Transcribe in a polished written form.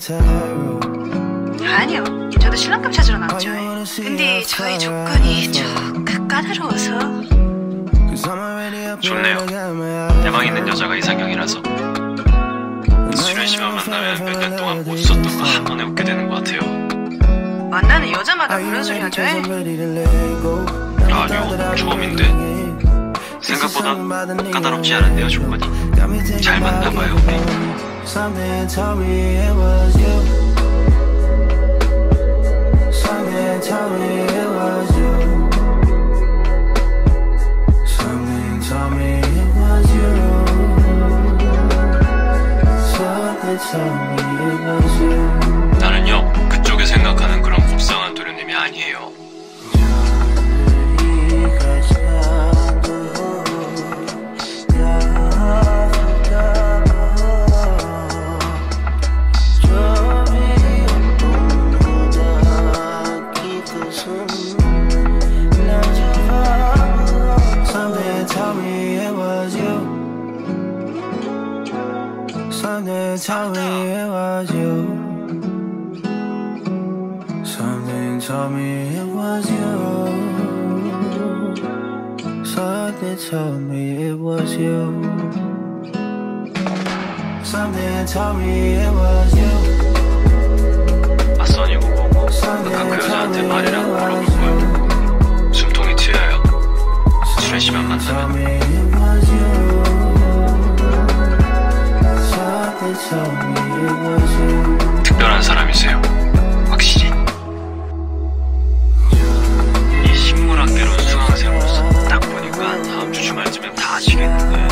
아니요, 저도 신랑감 찾으러 나왔죠. 근데 저희 조건이 조금 까다로워서. 좋네요. 대망 있는 여자가 이상형이라서 수련 씨만 만나면 몇 년 동안 못 썼던 거 한 번에 웃게 되는 것 같아요. 만나는 여자마다 그런 소리 하죠. 아니요, 처음인데 생각보다 까다롭지 않은데요, 조건이. 잘 맞나봐요, 우리. Something told me it was you. Something told me it was you. Something told me it was you. Something told me it was you. 나는요, 그쪽에 생각하는 그런 곱상한 도련님이 아니에요. Something told me it was you. Something told me it was you. Something told me it was you. Something told me it was you. Something told me it was you. 맞선이고 보고 아까 그 여자한테 말이라고 물어볼 거예요. 숨통이 트여요. 수련 씨만 만나면. 특별한 사람이세요, 확실히. 이 식물학개론 수강생으로서 딱 보니까 다음 주 주말쯤엔 다 아시겠는데.